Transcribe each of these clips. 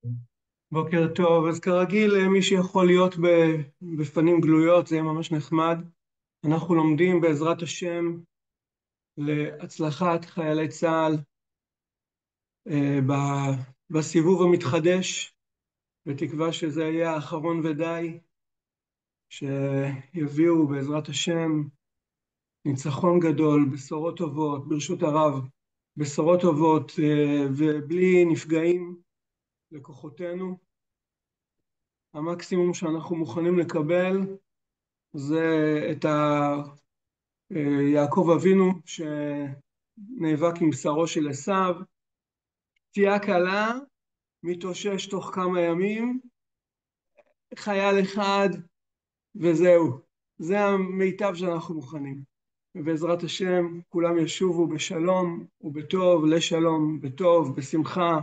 בוקר טוב. אז כרגיל, מי שיכול להיות בפנים גלויות זה יהיה ממש נחמד. אנחנו לומדים בעזרת השם להצלחת חיילי צה"ל בסיבוב המתחדש, בתקווה שזה יהיה האחרון ודי, שיביאו בעזרת השם ניצחון גדול, בשורות טובות, ברשות הרב, בשורות טובות ובלי נפגעים לכוחותינו. המקסימום שאנחנו מוכנים לקבל זה את יעקב אבינו שנאבק עם בשרו של עשיו, פציעה קלה, מתאושש תוך כמה ימים, חייל אחד וזהו. זה המיטב שאנחנו מוכנים. ובעזרת השם כולם ישובו בשלום ובטוב, לשלום, בטוב, בשמחה,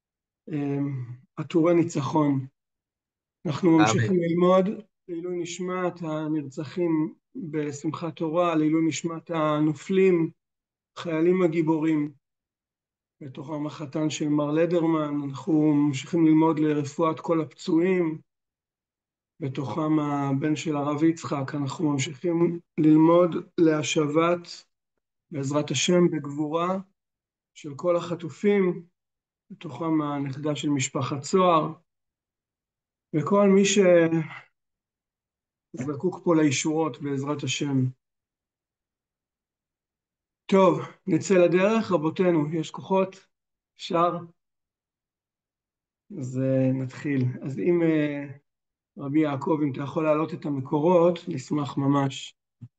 עטורי ניצחון. אנחנו ממשיכים אמן. ללמוד לעילוי נשמת הנרצחים בשמחת תורה, לעילוי נשמת הנופלים, חיילים הגיבורים, בתוכם החתן של מר לדרמן. אנחנו ממשיכים ללמוד לרפואת כל הפצועים, בתוכם הבן של הרב יצחק. אנחנו ממשיכים ללמוד להשבת, בעזרת השם, בגבורה של כל החטופים, בתוכם הנכדה של משפחת צוהר, וכל מי שזקוק פה לישועות בעזרת השם. טוב, נצא לדרך, רבותינו, יש כוחות? אפשר? אז נתחיל. אז אם רבי יעקב, אם אתה יכול להעלות את המקורות, נשמח ממש.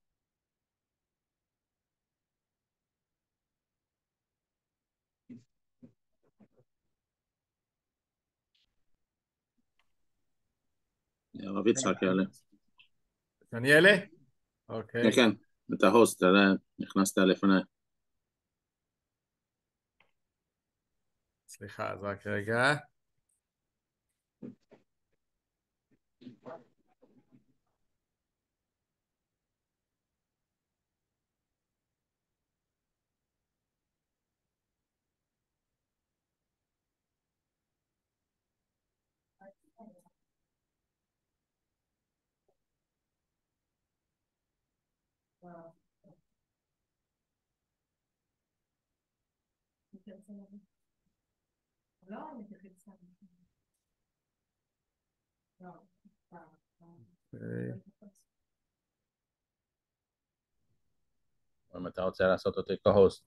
הרב יצחק יעלה. אני אעלה? כן, אוקיי. כן, אתה הוסט, נכנסת לפני. סליחה, אז רק רגע. אם אתה רוצה לעשות אותי כהוסט.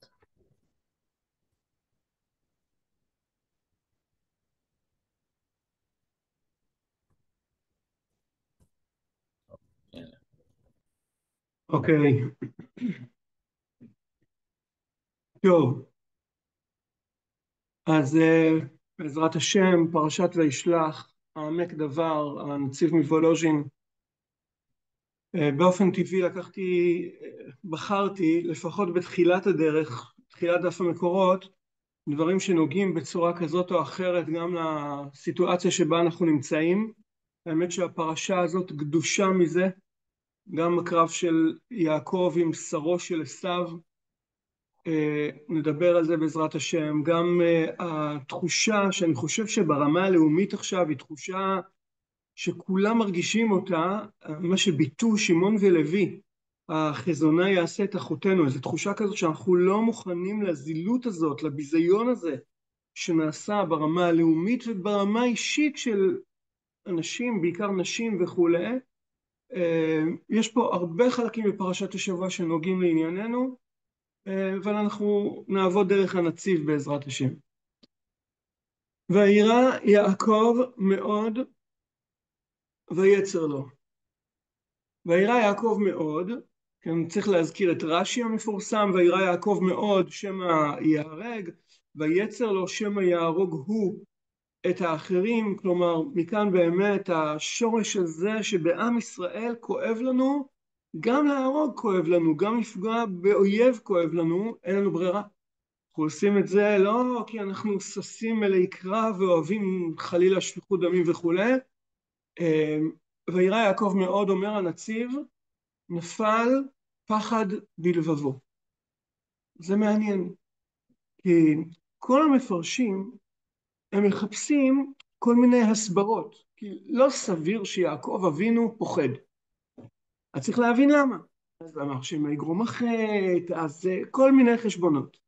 אוקיי. טוב. אז בעזרת השם, פרשת וישלח, העמק דבר, הנציב מוולוז'ין. באופן טבעי בחרתי, לפחות בתחילת הדרך, תחילת דף המקורות, דברים שנוגעים בצורה כזאת או אחרת גם לסיטואציה שבה אנחנו נמצאים. האמת שהפרשה הזאת קדושה מזה, גם הקרב של יעקב עם שרו של עשיו, נדבר על זה בעזרת השם. גם התחושה שאני חושב שברמה הלאומית עכשיו היא תחושה שכולם מרגישים אותה, מה שביטו שמעון ולוי, החזונה יעשה את אחותנו, איזו תחושה כזאת שאנחנו לא מוכנים לזילות הזאת, לביזיון הזה שנעשה ברמה הלאומית וברמה האישית של אנשים, בעיקר נשים וכולי. יש פה הרבה חלקים בפרשת השבוע שנוגעים לענייננו, אבל אנחנו נעבוד דרך הנציב בעזרת השם. וירא יעקב מאוד ויצר לו. וירא יעקב מאוד, כן, צריך להזכיר את רש"י המפורסם, וירא יעקב מאוד שמא יהרג, ויצר לו שמא יהרוג הוא את האחרים. כלומר, מכאן באמת השורש הזה שבעם ישראל כואב לנו, גם להרוג כואב לנו, גם לפגוע באויב כואב לנו, אין לנו ברירה. אנחנו עושים את זה לא כי אנחנו ששים מלאי קרב ואוהבים חלילה שפיכות דמים וכולי. וירא יעקב מאוד, אומר הנציב, נפל פחד בלבבו. זה מעניין, כי כל המפרשים הם מחפשים כל מיני הסברות, כי לא סביר שיעקב אבינו פוחד. אז צריך להבין למה. אז אמר שמא יגרום החטא, אז כל מיני חשבונות.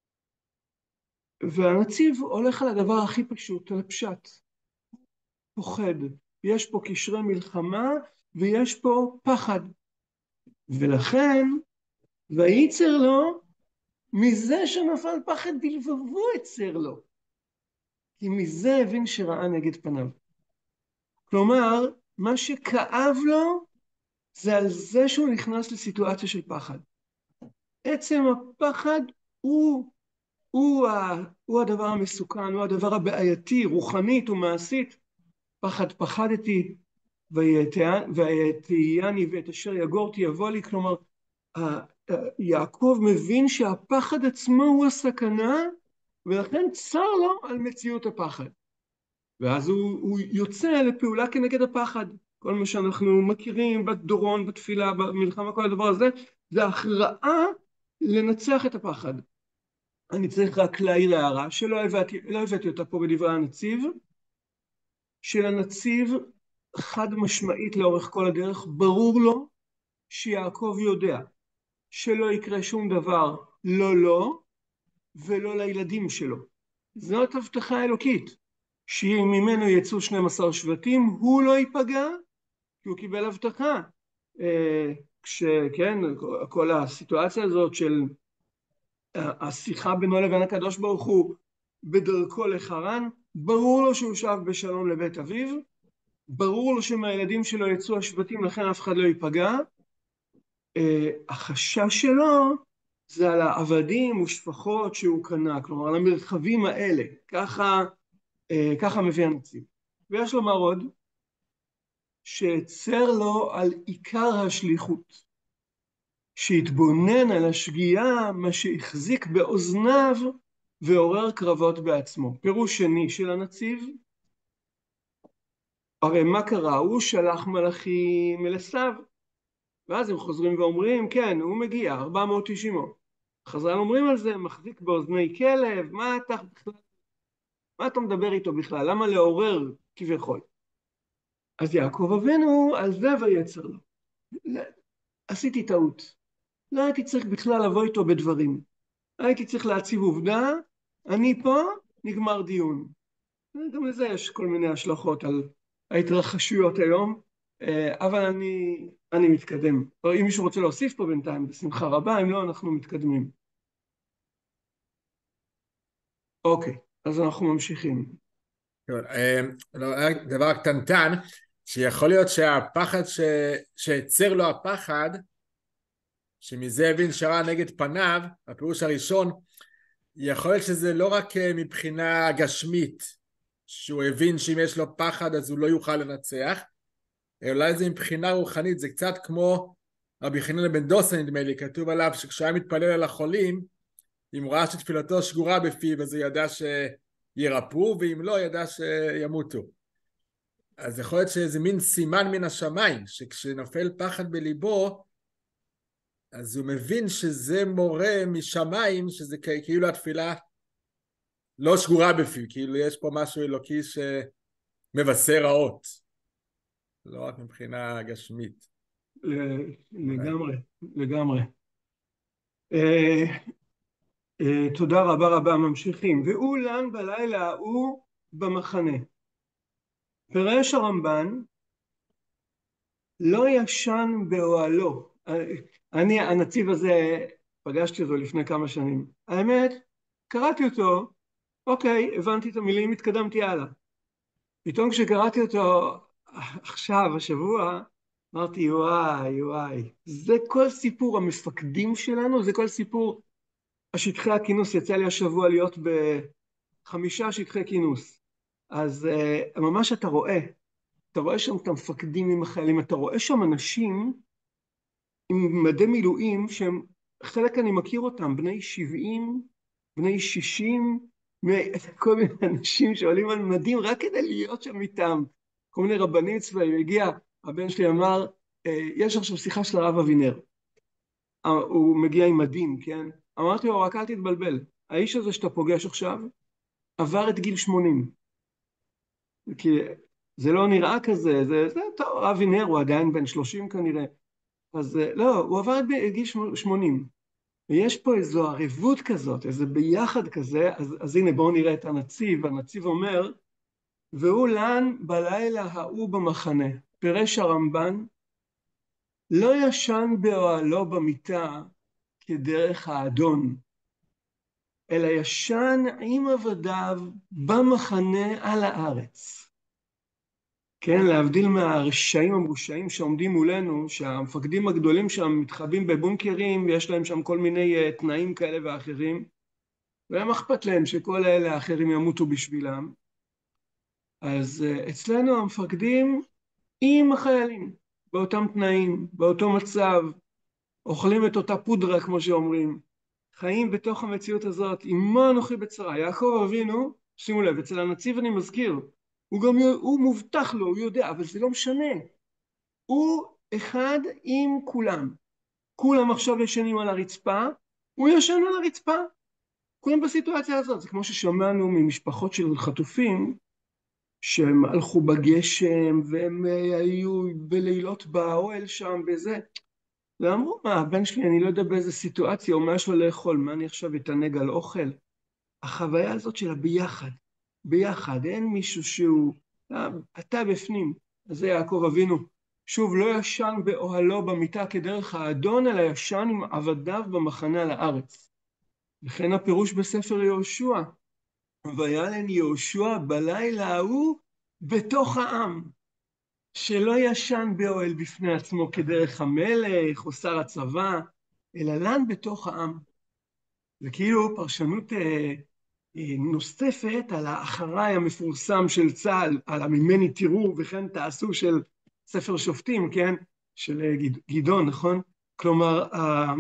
והנציב הולך על הדבר הכי פשוט, על הפשט. פוחד. יש פה קשרי מלחמה ויש פה פחד. ולכן, וייצר לו, מזה שנפל פחד בלבבו יצר לו. כי מזה הבין שראה נגד פניו. כלומר, מה שכאב לו, זה על זה שהוא נכנס לסיטואציה של פחד. עצם הפחד הוא הדבר המסוכן, הוא הדבר הבעייתי, רוחנית ומעשית. פחד פחדתי, ויתהייני ואת אשר יגורתי יבוא לי. כלומר, יעקב מבין שהפחד עצמו הוא הסכנה, ולכן צר לו על מציאות הפחד. ואז הוא יוצא לפעולה כנגד הפחד. כל מה שאנחנו מכירים בדורון, בתפילה, במלחמה, כל הדבר הזה, זה הכרעה לנצח את הפחד. אני צריך רק להעיר הערה, שלא הבאתי אותה פה בדברי הנציב, שלנציב חד משמעית לאורך כל הדרך, ברור לו שיעקב יודע שלא יקרה שום דבר, לא, ולא לילדים שלו. זאת הבטחה אלוקית, שממנו יצאו 12 שבטים, הוא לא ייפגע, כי הוא קיבל הבטחה. כשכן, כל הסיטואציה הזאת של השיחה בינו לבין הקדוש ברוך הוא בדרכו לחרן, ברור לו שהוא שב בשלום לבית אביו, ברור לו שמהילדים שלו יצאו השבטים, לכן אף אחד לא ייפגע. החשש שלו זה על העבדים ושפחות שהוא קנה, כלומר על המרחבים האלה, ככה מביא הנציב. ויש לומר עוד, שצר לו על עיקר השליחות, שהתבונן על השגיאה, מה שהחזיק באוזניו ועורר קרבות בעצמו. פירוש שני של הנציב, הרי מה קרה? הוא שלח מלאכים אל עשיו, ואז הם חוזרים ואומרים, כן, הוא מגיע, 490. חז"ל אומרים על זה, מחזיק באוזני כלב, מה אתה מדבר איתו בכלל? למה לעורר כביכול? אז יעקב אבינו, על זה ויצר לו. עשיתי טעות. לא הייתי צריך בכלל לבוא איתו בדברים. הייתי צריך להציב עובדה, אני פה, נגמר דיון. גם לזה יש כל מיני השלכות על ההתרחשויות היום, אבל אני מתקדם. אם מישהו רוצה להוסיף פה בינתיים, בשמחה רבה, אם לא, אנחנו מתקדמים. אוקיי, אז אנחנו ממשיכים. דבר קטנטן, שיכול להיות שהפחד שיצר לו הפחד, שמזה הבין שראה נגד פניו, הפירוש הראשון, יכול להיות שזה לא רק מבחינה גשמית, שהוא הבין שאם יש לו פחד אז הוא לא יוכל לנצח, אולי זה מבחינה רוחנית, זה קצת כמו רבי חנינא בן דוסא, נדמה לי, כתוב עליו שכשהיה מתפלל על החולים, אם הוא ראה שתפילתו שגורה בפיו, אז הוא ידע שירפאו, ואם לא, ידע שימותו. אז יכול להיות שזה מין סימן מן השמיים, שכשנופל פחד בליבו, אז הוא מבין שזה מורה משמיים, שזה כאילו התפילה לא שגורה בפיו, כאילו יש פה משהו אלוקי שמבשר רעות, לא רק מבחינה גשמית. לגמרי. תודה רבה, ממשיכים. ואולן בלילה ההוא במחנה. פירש הרמב"ן, לא ישן באוהלו. הנציב הזה, פגשתי אותו לפני כמה שנים. האמת, קראתי אותו, אוקיי, הבנתי את המילים, התקדמתי הלאה. פתאום כשקראתי אותו עכשיו, השבוע, אמרתי, וואי, זה כל סיפור המפקדים שלנו, זה כל סיפור השטחי הכינוס. יצא לי השבוע להיות ב5 שטחי כינוס. אז ממש אתה רואה שם את המפקדים עם החיילים, אתה רואה שם אנשים עם מדי מילואים שהם, חלק אני מכיר אותם, בני 70, בני 60, כל מיני אנשים שעולים על מדים רק כדי להיות שם איתם, כל מיני רבנים צבאיים. הגיע, הבן שלי אמר, יש עכשיו שיחה של הרב אבינר, הוא מגיע עם מדים, כן? אמרתי לו, רק אל תתבלבל, האיש הזה שאתה פוגש עכשיו, עבר את גיל 80. כי זה לא נראה כזה, זה טוב, אבי נר הוא עדיין בן 30 כנראה, אז לא, הוא עבר בגיל 80, ויש פה איזו ערבות כזאת, איזה ביחד כזה, אז הנה בואו נראה את הנציב, הנציב אומר, והוא לן בלילה ההוא במחנה, פירש הרמב"ן, לא ישן באוהלו במיטה כדרך האדון, אלא ישן עם עבדיו במחנה על הארץ. כן, להבדיל מהרשעים המרושעים שעומדים מולנו, שהמפקדים הגדולים שם מתחבאים בבונקרים, ויש להם שם כל מיני תנאים כאלה ואחרים, והם אכפת להם שכל אלה האחרים ימותו בשבילם. אז אצלנו המפקדים עם החיילים, באותם תנאים, באותו מצב, אוכלים את אותה פודרה כמו שאומרים, חיים בתוך המציאות הזאת, עמו אנוכי בצרה. יעקב אבינו, שימו לב, אצל הנציב אני מזכיר, הוא מובטח לו, הוא יודע, אבל זה לא משנה. הוא אחד עם כולם. כולם עכשיו ישנים על הרצפה, הוא ישן על הרצפה. כולם בסיטואציה הזאת. זה כמו ששמענו ממשפחות של חטופים, שהם הלכו בגשם, והם היו בלילות באוהל שם, בזה. ואמרו, מה, הבן שלי, אני לא יודע באיזה סיטואציה, או משהו לאכול, מה אני עכשיו אתענג על אוכל? החוויה הזאת של הביחד, ביחד, אין מישהו שהוא, אתה בפנים, אז זה יעקב אבינו. שוב, לא ישן באוהלו במיטה כדרך האדון, אלא ישן עם עבדיו במחנה על הארץ. וכן הפירוש בספר יהושע, וילן יהושע בלילה ההוא בתוך העם, שלא ישן באוהל בפני עצמו כדרך המלך או שר הצבא, אלא לן בתוך העם. זה כאילו פרשנות נוספת על האחריי המפורסם של צה"ל, על הממני תראו וכן תעשו של ספר שופטים, כן? של גדעון, נכון? כלומר,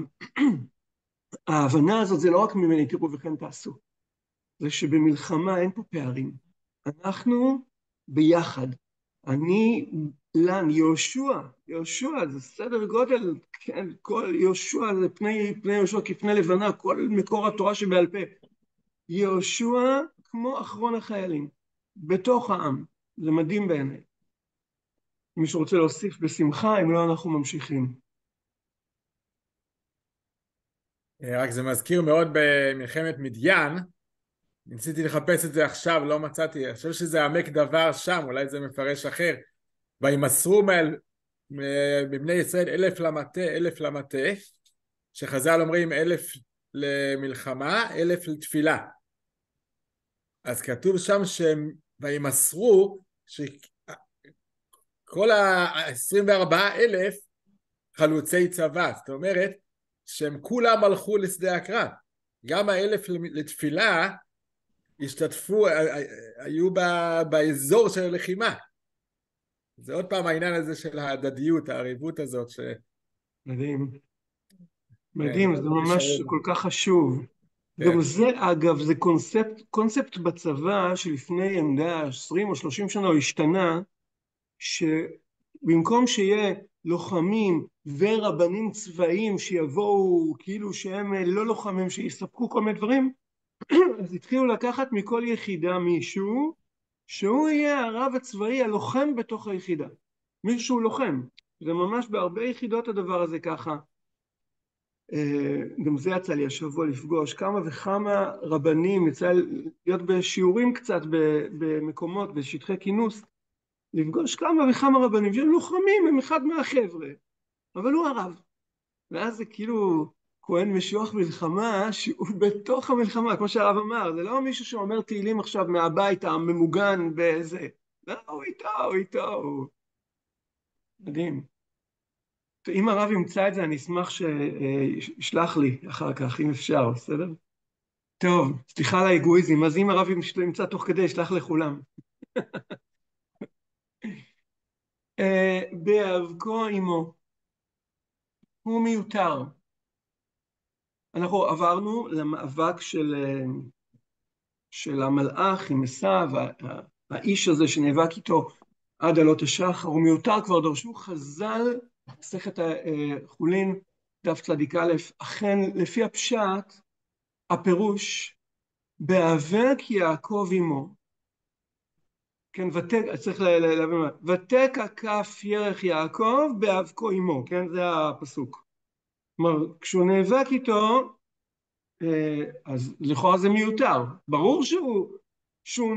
ההבנה הזאת זה לא רק ממני תראו וכן תעשו, זה שבמלחמה אין פה פערים. אנחנו ביחד. אני, לן, יהושע זה סדר גודל, כן, כל יהושע זה פני יהושע כפני לבנה, כל מקור התורה שבעל פה. יהושע כמו אחרון החיילים, בתוך העם, זה מדהים בעיניי. אם מישהו רוצה להוסיף בשמחה, אם לא אנחנו ממשיכים. רק זה מזכיר מאוד במלחמת מדיין, ניסיתי לחפש את זה עכשיו, לא מצאתי, אני חושב שזה עמק דבר שם, אולי זה מפרש אחר, וימסרו מבני ישראל 1,000 למטה, 1,000 למטה, שחז"ל אומרים 1,000 למלחמה, 1,000 לתפילה. אז כתוב שם שהם וימסרו, שכל ה-24,000 חלוצי צבא, זאת אומרת, שהם כולם הלכו לשדה הקרב. גם 1,000 לתפילה השתתפו, היו באזור של הלחימה. זה עוד פעם העניין הזה של ההדדיות, העריבות הזאת. מדהים. מדהים, זה ממש כל כך חשוב. גם זה, אגב, זה קונספט בצבא שלפני 20 או 30 שנה הוא השתנה, שבמקום שיהיה לוחמים ורבנים צבאיים שיבואו כאילו שהם לא לוחמים, שיספקו כל מיני דברים, אז התחילו לקחת מכל יחידה מישהו, שהוא יהיה הרב הצבאי הלוחם בתוך היחידה. מישהו לוחם. זה ממש בהרבה יחידות הדבר הזה ככה. גם זה יצא לי השבוע לפגוש כמה וכמה רבנים, יצא להיות בשיעורים קצת במקומות, בשטחי כינוס, לפגוש כמה וכמה רבנים שהם לוחמים, הם אחד מהחבר'ה, אבל הוא הרב. ואז זה כאילו כהן משוח מלחמה שהוא בתוך המלחמה, כמו שהרב אמר, זה לא מישהו שאומר תהילים עכשיו מהבית הממוגן באיזה, לא, הוא איתו. מדהים. אם הרב ימצא את זה, אני אשמח שישלח לי אחר כך, אם אפשר, בסדר? טוב, סליחה על האגואיזם, אז אם הרב ימצא תוך כדי, ישלח לכולם. בהיאבקו עמו, הוא מיותר. אנחנו עברנו למאבק של המלאך עם עשיו, האיש הזה שנאבק איתו עד עלות השחר, הוא מיותר, כבר דרשו חז"ל, מסכת חולין, דף צדיק א', אכן לפי הפשט, הפירוש, בהיאבק יעקב עמו, כן, צריך להבין מה, ותקע כף ירך יעקב באבקו אמו, כן, זה הפסוק. כלומר, כשהוא נאבק איתו, אז לכאורה זה מיותר, ברור שהוא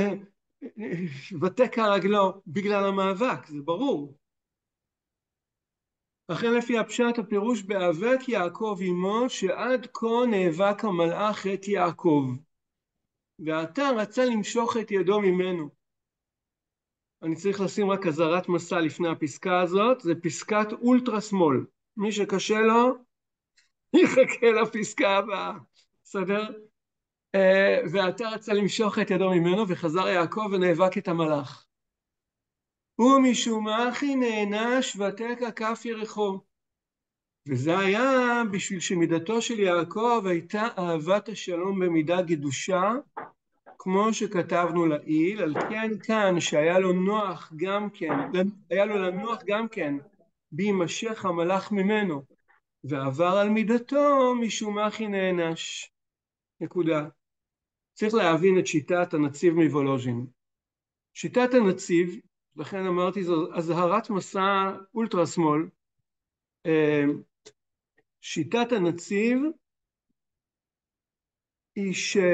ותקע רגלו בגלל המאבק, זה ברור. לכן לפי הפשט הפירוש באבק יעקב אמו, שעד כה נאבק המלאך את יעקב, ועתה רצה למשוך את ידו ממנו. אני צריך לשים רק אזהרת מסע לפני הפסקה הזאת, זה פסקת אולטרה שמאל. מי שקשה לו, יחכה לפסקה הבאה, בסדר? ועתה רצה למשוך את ידו ממנו, וחזר יעקב ונאבק את המלאך. ומשום אחי נענש ותקע כף ירכו. וזה היה בשביל שמידתו של יעקב הייתה אהבת השלום במידה גדושה, כמו שכתבנו לעיל, על כן כאן שהיה לו נוח גם כן, היה לו לנוח גם כן, בהימשך המלאך ממנו, ועבר על מידתו משום אחי נענש. נקודה. צריך להבין את שיטת הנציב מוולוז'ין. שיטת הנציב, לכן אמרתי זו אזהרת מסע אולטרה שמאל, שיטת הנציב היא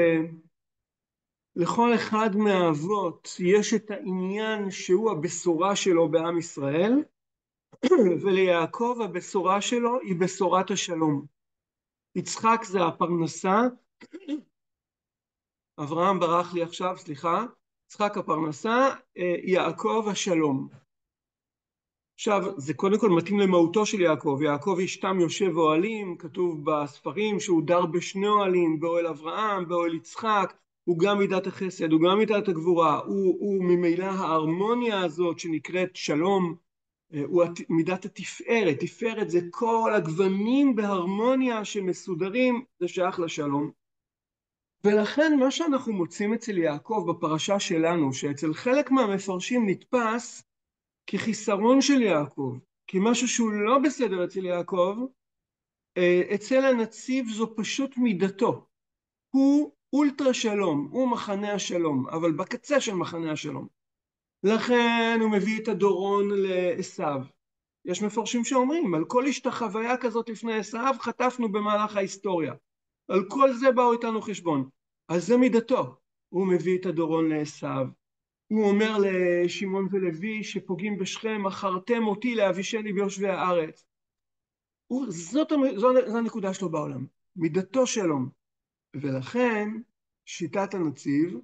שלכל אחד מהאבות יש את העניין שהוא הבשורה שלו בעם ישראל, וליעקב הבשורה שלו היא בשורת השלום. יצחק זה הפרנסה, אברהם ברח לי עכשיו, סליחה, יצחק הפרנסה, יעקב השלום. עכשיו, זה קודם כל מתאים למהותו של יעקב. יעקב איש תם יושב אוהלים, כתוב בספרים שהוא דר בשני אוהלים, באוהל אברהם, באוהל יצחק, הוא גם מידת החסד, הוא גם מידת הגבורה, הוא ממילא ההרמוניה הזאת שנקראת שלום, הוא מידת התפארת. תפארת זה כל הגוונים בהרמוניה שמסודרים, זה שייך לשלום. ולכן מה שאנחנו מוצאים אצל יעקב בפרשה שלנו, שאצל חלק מהמפרשים נתפס כחיסרון של יעקב, כמשהו שהוא לא בסדר אצל יעקב, אצל הנציב זו פשוט מידתו. הוא אולטרה שלום, הוא מחנה השלום, אבל בקצה של מחנה השלום. לכן הוא מביא את הדורון לעשיו. יש מפרשים שאומרים, על כל השתחוויה כזאת לפני עשיו, חטפנו במהלך ההיסטוריה. על כל זה באו איתנו חשבון. אז זה מידתו. הוא מביא את הדורון לעשיו. הוא אומר לשמעון ולוי שפוגעים בשכם, מכרתם אותי להבישני ביושבי הארץ. זו הנקודה שלו בעולם, מידתו שלום. ולכן שיטת הנציב,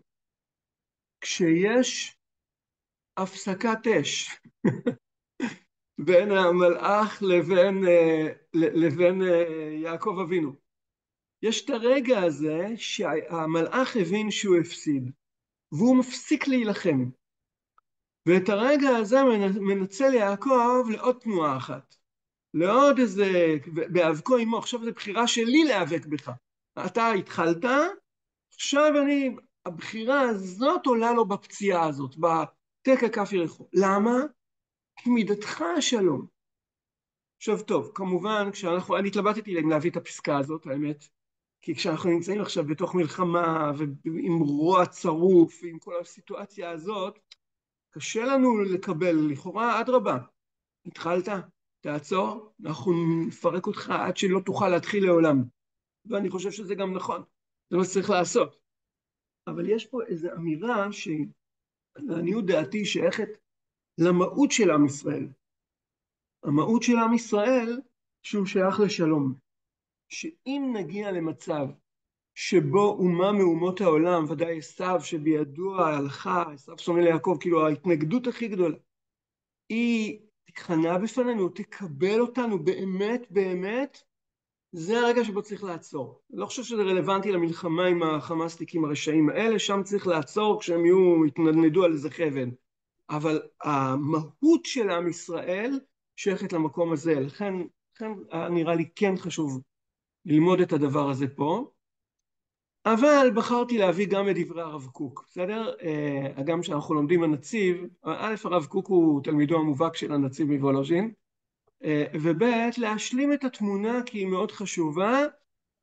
כשיש הפסקת אש בין המלאך לבין יעקב אבינו, יש את הרגע הזה שהמלאך הבין שהוא הפסיד, והוא מפסיק להילחם. ואת הרגע הזה מנצל יעקב לעוד תנועה אחת. לעוד איזה, באבקו עמו, עכשיו זה בחירה שלי להיאבק בך. אתה התחלת, עכשיו הבחירה הזאת עולה לו בפציעה הזאת, בתקע כף ירכו. למה? כי מידתך השלום. עכשיו טוב, כמובן, אני התלבטתי אם להביא את הפסקה הזאת, האמת, כי כשאנחנו נמצאים עכשיו בתוך מלחמה, ועם רוע צרוף, ועם כל הסיטואציה הזאת, קשה לנו לקבל, לכאורה, אדרבה. התחלת, תעצור, אנחנו נפרק אותך עד שלא תוכל להתחיל לעולם. ואני חושב שזה גם נכון, זה מה שצריך לעשות. אבל יש פה איזו אמירה שלעניות דעתי שייכת למהות של עם ישראל. המהות של עם ישראל שהוא שייך לשלום. שאם נגיע למצב שבו אומה מאומות העולם, ודאי עשיו שבידוע ההלכה, עשיו שונא ליעקב, כאילו ההתנגדות הכי גדולה, היא תכנע בפנינו, תקבל אותנו באמת, באמת, זה הרגע שבו צריך לעצור. אני לא חושב שזה רלוונטי למלחמה עם החמאסניקים הרשעים האלה, שם צריך לעצור כשהם יתנדנדו על איזה חבל. אבל המהות של עם ישראל שייכת למקום הזה, לכן נראה לי כן חשוב ללמוד את הדבר הזה פה. אבל בחרתי להביא גם את דברי הרב קוק, בסדר? גם שאנחנו לומדים הנציב, א', הרב קוק הוא תלמידו המובהק של הנציב מוולוז'ין, וב', להשלים את התמונה כי היא מאוד חשובה,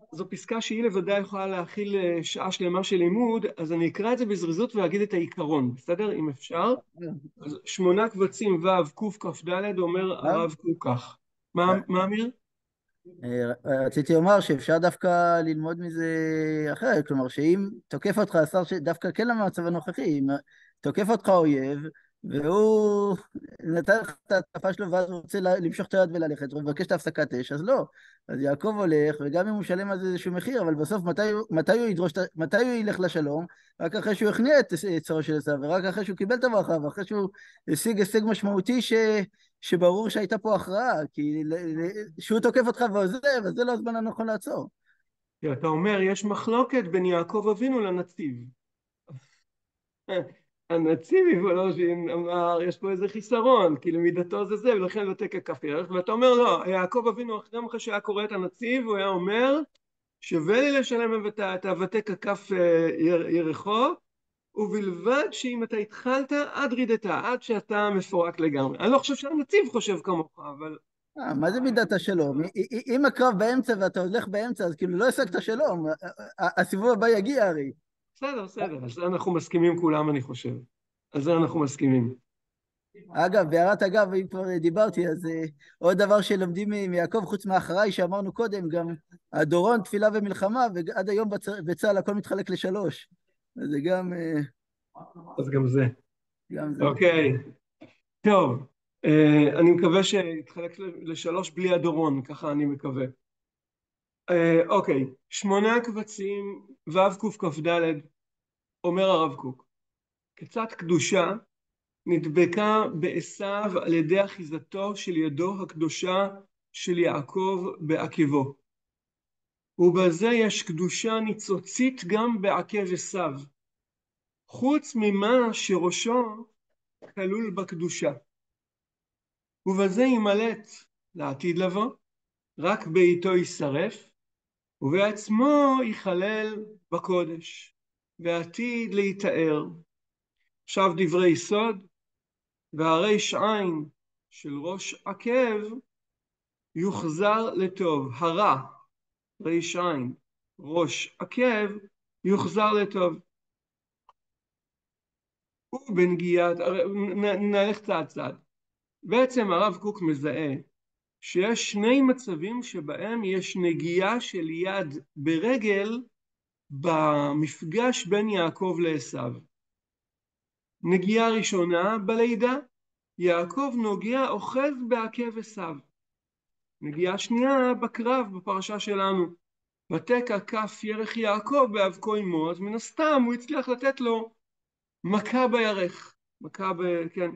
זו פסקה שהיא לבדה יכולה להכיל שעה שלמה של לימוד, אז אני אקרא את זה בזריזות ואגיד את העיקרון, בסדר? אם אפשר. אז 8 קבצים ו' קכ"ד אומר הרב קוק כך. מה אמיר? רציתי לומר שאפשר דווקא ללמוד מזה אחרת, כלומר שאם תוקף אותך השר שדווקא כן למצב הנוכחי, אם תוקף אותך אויב, והוא נתן לך את ההתקפה שלו ואז הוא רוצה למשוך את היד וללכת, הוא מבקש את הפסקת אש, אז לא. אז יעקב הולך, וגם אם הוא משלם על זה איזשהו מחיר, אבל בסוף מתי הוא ילך לשלום? רק אחרי שהוא הכניע את צרו של עשיו, ורק אחרי שהוא קיבל את הברכה, ואחרי שהוא השיג הישג משמעותי שברור שהייתה פה הכרעה, כי שהוא תוקף אותך ועוזב, אז זה לא הזמן הנכון לעצור. אתה אומר, יש מחלוקת בין יעקב אבינו לנציב. הנציב יבולוז'ין אמר, יש פה איזה חיסרון, כי למידתו זה זה, ולכן לא תקע כף ירך, ואתה אומר, לא, יעקב אבינו, גם אחרי שהיה קורא את הנציב, הוא היה אומר, שווה לי לשלם את הוותק הכף ירחו, ובלבד שאם אתה התחלת עד רידתה, עד שאתה מפורק לגמרי. אני לא חושב שהנציב חושב כמוך, אבל... מה זה מידת השלום? אם הקרב באמצע ואתה הולך באמצע, אז כאילו לא השגת שלום, הסיבוב הבא יגיע הרי. בסדר, אז אנחנו מסכימים כולם, אני חושב. על זה אנחנו מסכימים. אגב, בהערת אגב, אם כבר דיברתי, אז עוד דבר שלומדים מיעקב, חוץ מהאחראי שאמרנו קודם, גם הדורון, תפילה ומלחמה, ועד היום בצה"ל הכל מתחלק ל3. אז זה גם... אז גם זה. גם זה. אוקיי. טוב, אני מקווה שיתחלק ל3 בלי הדורון, ככה אני מקווה. אוקיי, 8 קבצים ו' קכ"ד, אומר הרב קוק, כיצד קדושה נדבקה בעשיו על ידי אחיזתו של ידו הקדושה של יעקב בעקבו. ובזה יש קדושה ניצוצית גם בעקב עשיו, חוץ ממה שראשו כלול בקדושה. ובזה ימלט לעתיד לבוא, רק בעיתו יישרף, ובעצמו ייכלל בקודש, ועתיד להתאר. עכשיו דברי סוד, והריש עין של ראש עקב יוחזר לטוב. הרע, ריש עין, ראש עקב, יוחזר לטוב. ובנגיעת, נלך צעד צעד. בעצם הרב קוק מזהה שיש 2 מצבים שבהם יש נגיעה של יד ברגל במפגש בין יעקב לעשיו. נגיעה ראשונה בלידה, יעקב נוגע אוחז בעקב עשיו. נגיעה שנייה בקרב בפרשה שלנו, ותקע כף ירך יעקב באבקו אמו, אז מן הסתם הוא הצליח לתת לו מכה בירך, כן.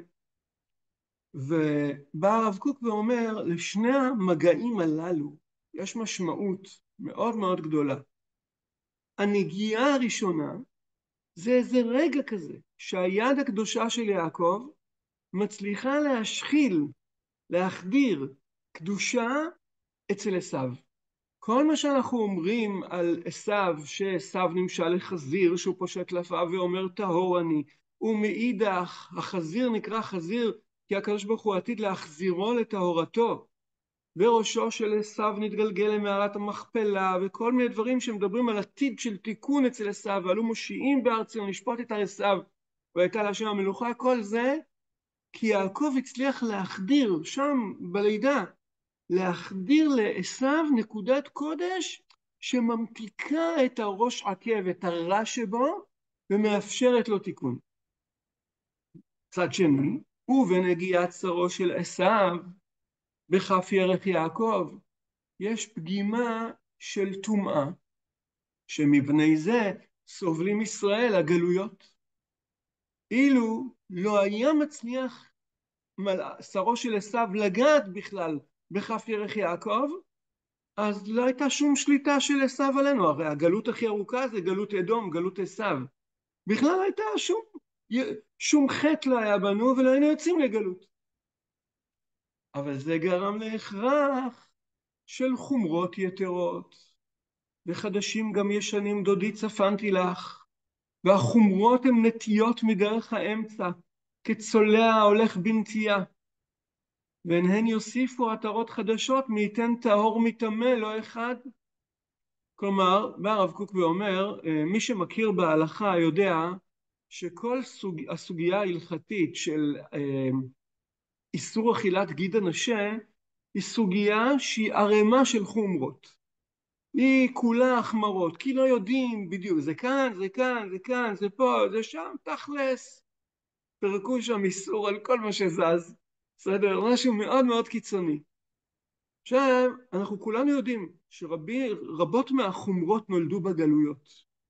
ובא הרב קוק ואומר, לשני המגעים הללו יש משמעות מאוד מאוד גדולה. הנגיעה הראשונה זה איזה רגע כזה, שהיד הקדושה של יעקב מצליחה להשחיל, להחדיר קדושה אצל עשיו. כל מה שאנחנו אומרים על עשיו, שעשיו נמשל לחזיר, שהוא פושט כנפיו ואומר טהור אני, ומאידך החזיר נקרא חזיר, כי הקדוש ברוך הוא עתיד להחזירו לטהורתו, וראשו של עשיו נתגלגל למערת המכפלה, וכל מיני דברים שמדברים על עתיד של תיקון אצל עשיו, ועלו מושיעים בארצו לשפוט את עשיו, והייתה להשם המלוכה. כל זה כי יעקב הצליח להחדיר שם בלידה, להחדיר לעשיו נקודת קודש שממתיקה את הראש עקב, את הרע שבו, ומאפשרת לו תיקון. צד שני, ובנגיעת שרו של עשיו בכף ירך יעקב יש פגימה של טומאה, שמבני זה סובלים ישראל הגלויות. אילו לא היה מצליח שרו של עשיו לגעת בכלל בכף ירך יעקב, אז לא הייתה שום שליטה של עשיו עלינו. הרי הגלות הכי ארוכה זה גלות אדום, גלות עשיו. בכלל הייתה שום חטא לא היה בנו ולא היינו יוצאים לגלות. אבל זה גרם להכרח של חומרות יתרות, וחדשים גם ישנים דודי צפנתי לך, והחומרות הן נטיות מדרך האמצע, כצולע הולך בנטייה, והן יוסיפו עטרות חדשות, מייתן טהור מטמא לא אחד. כלומר, בא הרב קוק ואומר, מי שמכיר בהלכה יודע שכל הסוגיה ההלכתית של איסור אכילת גיד הנשה היא סוגיה שהיא ערימה של חומרות. היא כולה החמרות, כי לא יודעים בדיוק, זה כאן, זה כאן, זה כאן, זה פה, זה שם, תכלס. פרקו שם איסור על כל מה שזז, בסדר? משהו מאוד מאוד קיצוני. עכשיו, אנחנו כולנו יודעים שרבות מהחומרות נולדו בגלויות.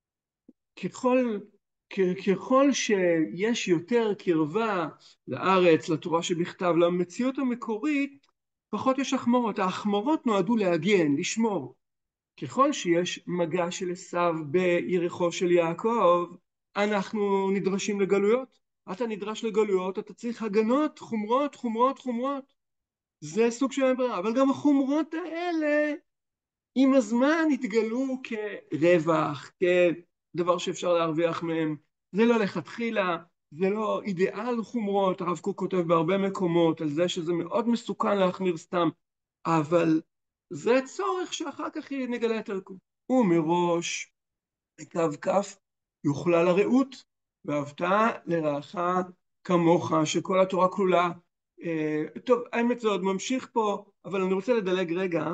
ככל שיש יותר קרבה לארץ, לתורה שבכתב, למציאות המקורית, פחות יש החמרות. ההחמרות נועדו להגן, לשמור. ככל שיש מגע של עשיו ביריחו של יעקב, אנחנו נדרשים לגלויות. אתה נדרש לגלויות, אתה צריך הגנות, חומרות, חומרות, חומרות. זה סוג של ברירה, אבל גם החומרות האלה עם הזמן התגלו כרווח, כדבר שאפשר להרוויח מהם. זה לא לכתחילה, זה לא אידיאל חומרות. הרב קוק כותב בהרבה מקומות על זה שזה מאוד מסוכן להחמיר סתם, אבל זה צורך שאחר כך נגלה את ערכו. ומראש קו כף יוכלה לרעות, ואהבת לרעך כמוך, שכל התורה כלולה. טוב, האמת זה עוד ממשיך פה, אבל אני רוצה לדלג רגע.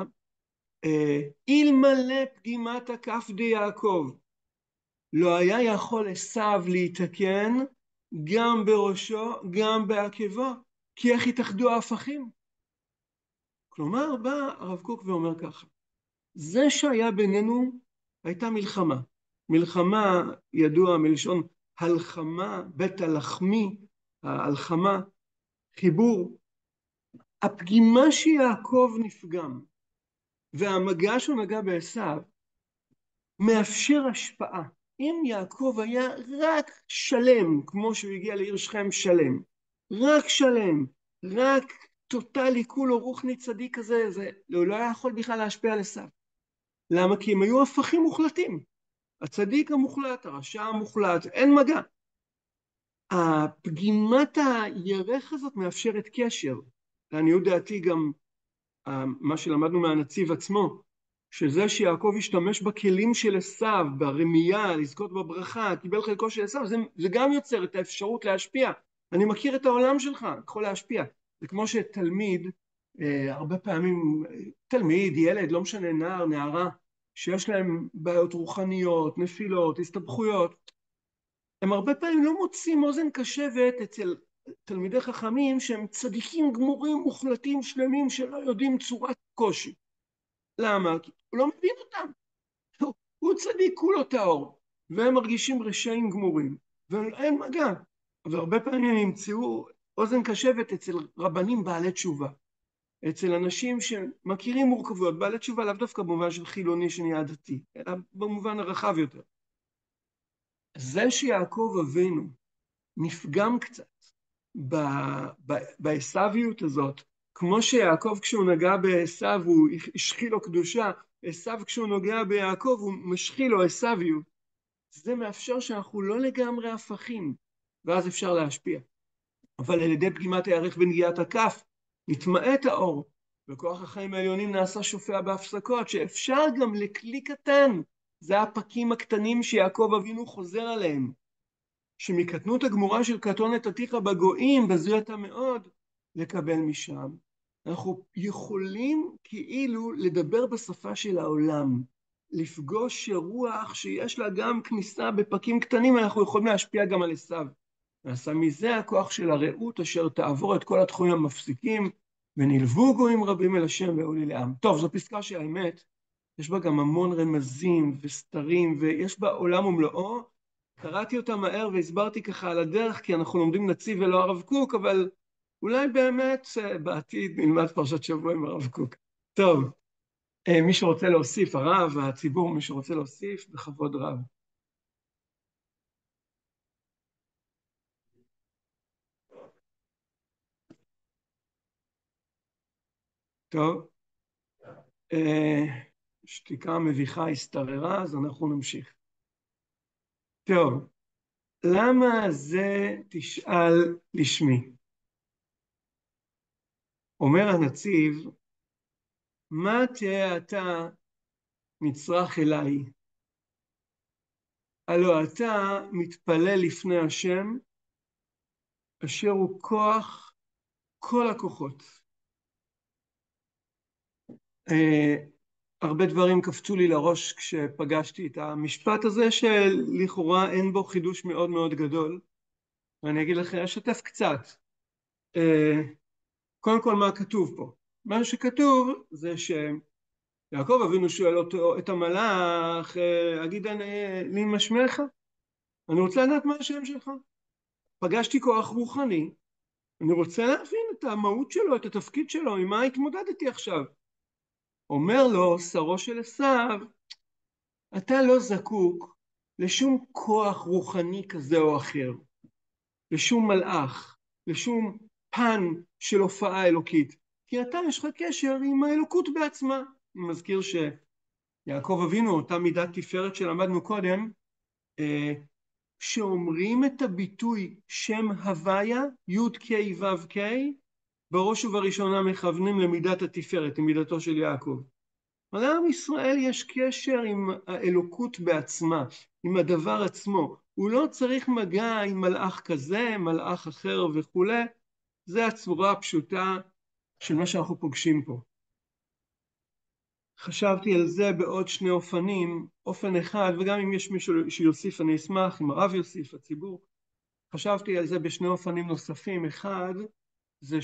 אלמלא פגימת הכף די יעקב, לא היה יכול עשיו להתקן גם בראשו, גם בעקבו, כי איך התאחדו ההפכים? כלומר, בא הרב קוק ואומר ככה, זה שהיה בינינו הייתה מלחמה. מלחמה ידוע מלשון הלחמה, בית הלחמי, ההלחמה, חיבור. הפגימה שיעקב נפגם, והמגע שהוא נגע בעשיו, מאפשר השפעה. אם יעקב היה רק שלם, כמו שהוא הגיע לעיר שכם שלם, רק שלם, רק טוטלי, כולו רוחני צדיק כזה, זה לא היה יכול בכלל להשפיע על עשיו. למה? כי הם היו הפכים מוחלטים. הצדיק המוחלט, הרשע המוחלט, אין מגע. הפגימת הירך הזאת מאפשרת קשר. לעניות דעתי גם מה שלמדנו מהנציב עצמו, שזה שיעקב השתמש בכלים של עשיו, ברמייה, לזכות בברכה, קיבל חלקו של עשיו, זה גם יוצר את האפשרות להשפיע. אני מכיר את העולם שלך, יכול להשפיע. זה כמו שתלמיד, הרבה פעמים, תלמיד, ילד, לא משנה, נער, נערה, שיש להם בעיות רוחניות, נפילות, הסתבכויות, הם הרבה פעמים לא מוצאים אוזן קשבת אצל תלמידי חכמים שהם צדיקים גמורים, מוחלטים, שלמים, שלא יודעים צורת קושי. למה? כי הוא לא מבין אותם. הוא צדיק כולו טהור, והם מרגישים רשעים גמורים, ואין מגע. והרבה פעמים הם ימצאו אוזן קשבת אצל רבנים בעלי תשובה. אצל אנשים שמכירים מורכבויות, בעלי תשובה לאו דווקא במובן של חילוני שנהיה דתי, אלא במובן הרחב יותר. זה שיעקב אבינו נפגם קצת בעשוויות הזאת, כמו שיעקב כשהוא נגע בעשיו הוא השחיל לו קדושה, עשיו כשהוא נוגע ביעקב הוא משחיל לו עשוויות, זה מאפשר שאנחנו לא לגמרי הפכים, ואז אפשר להשפיע. אבל על ידי פגימת הירך בנגיעת הכף, נתמעט האור, וכוח החיים העליונים נעשה שופע בהפסקות, שאפשר גם לכלי קטן, זה הפקים הקטנים שיעקב אבינו חוזר עליהם, שמקטנות הגמורה של קטונת עתיך בגויים, בזויתה מאוד, לקבל משם. אנחנו יכולים כאילו לדבר בשפה של העולם, לפגוש רוח שיש לה גם כניסה בפקים קטנים, אנחנו יכולים להשפיע גם על עשיו. נעשה מזה הכוח של הרעות אשר תעבור את כל התחומים המפסיקים, ונלוו גויים רבים אל השם והיו לי לעם. טוב, זו פסקה שהאמת, יש בה גם המון רמזים וסתרים, ויש בה עולם ומלואו. קראתי אותה מהר והסברתי ככה על הדרך, כי אנחנו לומדים נציב ולא הרב קוק, אבל אולי באמת בעתיד נלמד פרשת שבוע עם הרב קוק. טוב, מי שרוצה להוסיף, הרב, הציבור, מי שרוצה להוסיף, בכבוד רב. טוב, שתיקה מביכה הסתררה, אז אנחנו נמשיך. טוב, למה זה תשאל לשמי? אומר הנציב, מה תהיה אתה נצרח אליי. הלא אתה מתפלל לפני השם, אשר הוא כוח כל הכוחות. הרבה דברים קפצו לי לראש כשפגשתי את המשפט הזה, שלכאורה אין בו חידוש מאוד מאוד גדול. ואני אגיד לכם, אשתף קצת. קודם כל מה כתוב פה. מה שכתוב זה שיעקב אבינו שואל אותו, את המלאך, אגיד לי מה שמך? אני רוצה לדעת מה השם שלך. פגשתי כוח רוחני, אני רוצה להבין את המהות שלו, את התפקיד שלו, עם מה התמודדתי עכשיו. אומר לו שרו של עשיו, אתה לא זקוק לשום כוח רוחני כזה או אחר, לשום מלאך, לשום פן של הופעה אלוקית, כי אתה יש לך קשר עם האלוקות בעצמה. אני מזכיר שיעקב אבינו, אותה מידת תפארת שלמדנו קודם, שאומרים את הביטוי שם הוויה, י' ק' ו' ק', בראש ובראשונה מכוונים למידת התפארת, למידתו של יעקב. לעם ישראל יש קשר עם האלוקות בעצמה, עם הדבר עצמו. הוא לא צריך מגע עם מלאך כזה, מלאך אחר וכו'. זה הצורה הפשוטה של מה שאנחנו פוגשים פה. חשבתי על זה בעוד שני אופנים, אופן אחד, וגם אם יש מישהו שיוסיף אני אשמח, אם הרב יוסיף, הציבור. חשבתי על זה בשני אופנים נוספים. אחד, זה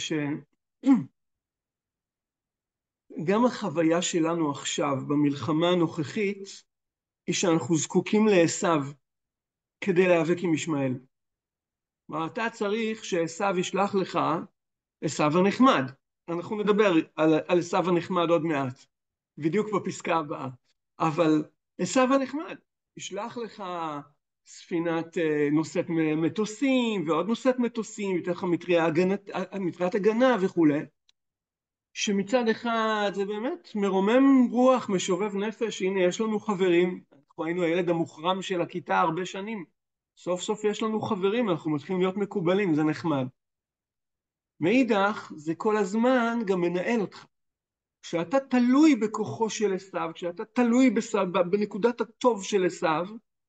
גם החוויה שלנו עכשיו במלחמה הנוכחית היא שאנחנו זקוקים לעשיו כדי להיאבק עם ישמעאל. אתה צריך שעשיו ישלח לך, עשיו הנחמד. אנחנו נדבר על עשיו הנחמד עוד מעט, בדיוק בפסקה הבאה. אבל עשיו הנחמד ישלח לך ספינת נושאת מטוסים ועוד נושאת מטוסים, ייתן לך מטריית הגנה וכו'. שמצד אחד זה באמת מרומם רוח, משובב נפש. הנה יש לנו חברים, אנחנו היינו הילד המוחרם של הכיתה הרבה שנים, סוף סוף יש לנו חברים, אנחנו מתחילים להיות מקובלים, זה נחמד. מאידך זה כל הזמן גם מנהל אותך. כשאתה תלוי בכוחו של עשיו, כשאתה תלוי בנקודת הטוב של עשיו,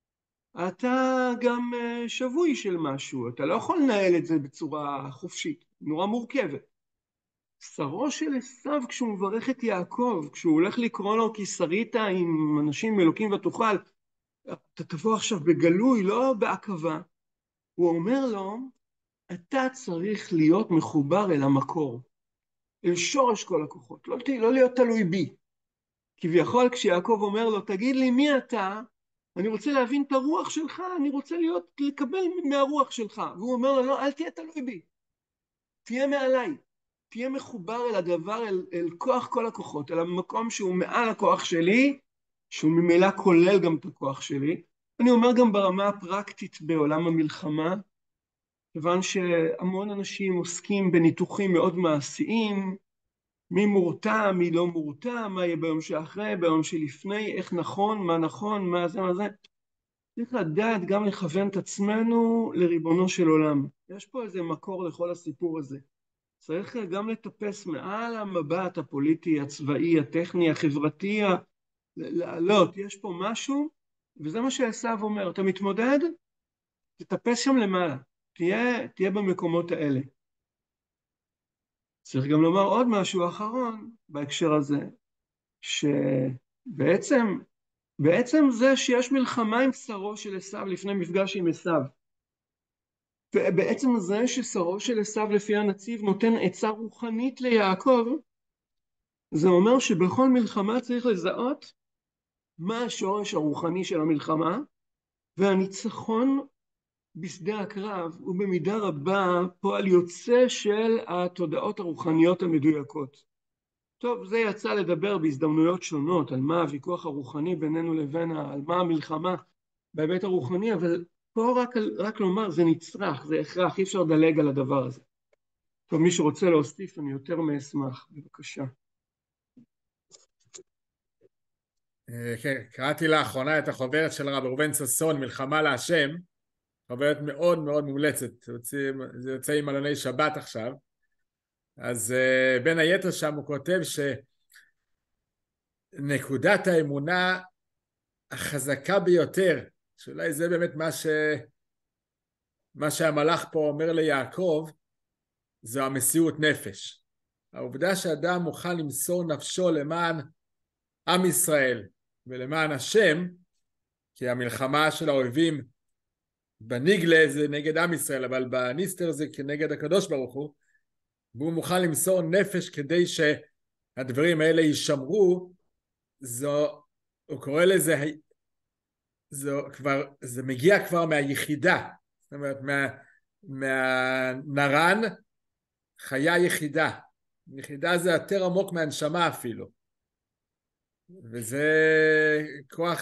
אתה גם שבוי של משהו, אתה לא יכול לנהל את זה בצורה חופשית, נורא מורכבת. שרו של עשיו כשהוא מברך את יעקב, כשהוא הולך לקרוא לו כי שרית עם אנשים אלוקים ותוכל, אתה תבוא עכשיו בגלוי, לא בעקבה. הוא אומר לו, אתה צריך להיות מחובר אל המקור, אל שורש כל הכוחות, לא להיות תלוי בי. כביכול כשיעקב אומר לו, תגיד לי מי אתה, אני רוצה להבין את הרוח שלך, אני רוצה לקבל מהרוח שלך. והוא אומר לו, לא, אל תהיה תלוי בי, תהיה מעליי. תהיה מחובר אל הדבר, אל כוח כל הכוחות, אל המקום שהוא מעל הכוח שלי, שהוא ממילא כולל גם את הכוח שלי. אני אומר גם ברמה הפרקטית בעולם המלחמה, כיוון שהמון אנשים עוסקים בניתוחים מאוד מעשיים, מי מורתע, מי לא מורתע, מה יהיה ביום שאחרי, ביום שלפני, איך נכון, מה זה. צריך לדעת גם לכוון את עצמנו לריבונו של עולם. יש פה איזה מקור לכל הסיפור הזה. צריך גם לטפס מעל המבט הפוליטי, הצבאי, הטכני, החברתי, לעלות. יש פה משהו, וזה מה שעשיו אומר. אתה מתמודד, תטפס שם למעלה. תהיה במקומות האלה. צריך גם לומר עוד משהו אחרון בהקשר הזה, שבעצם זה שיש מלחמה עם שרו של עשיו לפני מפגש עם עשיו, ובעצם זה ששרו של עשיו לפי הנציב נותן עצה רוחנית ליעקב, זה אומר שבכל מלחמה צריך לזהות מה השורש הרוחני של המלחמה, והניצחון בשדה הקרב הוא במידה רבה פועל יוצא של התודעות הרוחניות המדויקות. טוב, זה יצא לדבר בהזדמנויות שונות על מה הוויכוח הרוחני בינינו לבין על מה המלחמה בהיבט הרוחני, אבל פה רק לומר, זה נצרך, זה הכרח, אי אפשר לדלג על הדבר הזה. טוב, מי שרוצה להוסיף, אני יותר מאשמח, בבקשה. כן, קראתי לאחרונה את החוברת של הרב ראובן ששון, מלחמה להשם, חוברת מאוד מאוד מומלצת, זה יוצא עם עלוני שבת עכשיו, אז בין היתר שם הוא כותב נקודת האמונה החזקה ביותר, שאולי זה באמת מה שהמלאך פה אומר ליעקב, זו המסירות נפש. העובדה שאדם מוכן למסור נפשו למען עם ישראל ולמען השם, כי המלחמה של האויבים בניגלה זה נגד עם ישראל, אבל בניסטר זה כנגד הקדוש ברוך הוא, והוא מוכן למסור נפש כדי שהדברים האלה יישמרו, הוא קורא לזה, זה מגיע כבר מהיחידה, זאת אומרת מהנרן, חיה יחידה. יחידה זה יותר עמוק מהנשמה אפילו. וזה כוח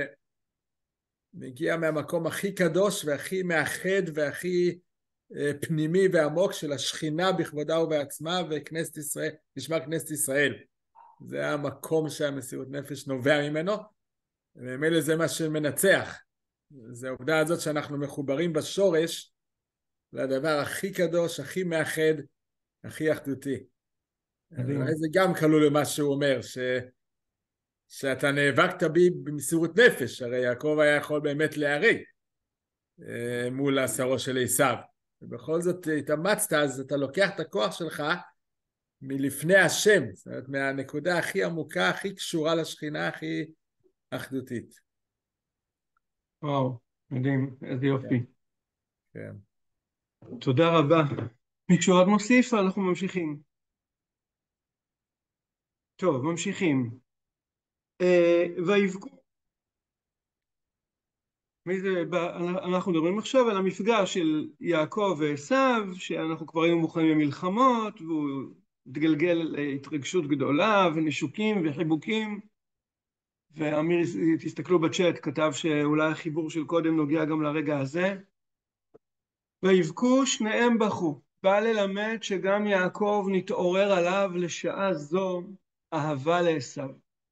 שמגיע מהמקום הכי קדוש והכי מאחד והכי פנימי ועמוק של השכינה בכבודה ובעצמה וכנסת ישראל, נשמע כנסת ישראל. זה המקום שהמסירות נפש נובע ממנו, וממילא זה מה שמנצח. זה העובדה הזאת שאנחנו מחוברים בשורש לדבר הכי קדוש, הכי מאחד, הכי אחדותי. אולי זה גם כלול למה שהוא אומר, שאתה נאבקת בי במסירות נפש, הרי יעקב היה יכול באמת להיהרג מול השרו של עשיו, ובכל זאת התאמצת, אז אתה לוקח את הכוח שלך מלפני השם, זאת אומרת מהנקודה הכי עמוקה, הכי קשורה לשכינה, הכי אחדותית. וואו, מדהים, איזה יופי. כן. תודה רבה. מישהו עוד מוסיף? אנחנו ממשיכים. טוב, ממשיכים. ויבכו. אנחנו מדברים עכשיו על המפגש של יעקב ועשיו, שאנחנו כבר היינו מוכנים למלחמות, והוא התגלגל להתרגשות גדולה, ונשוקים וחיבוקים. ואמיר, תסתכלו בצ'אט, כתב שאולי החיבור של קודם נוגע גם לרגע הזה. ויבכו שניהם בכו. בא ללמד שגם יעקב נתעורר עליו לשעה זו אהבה לעשיו.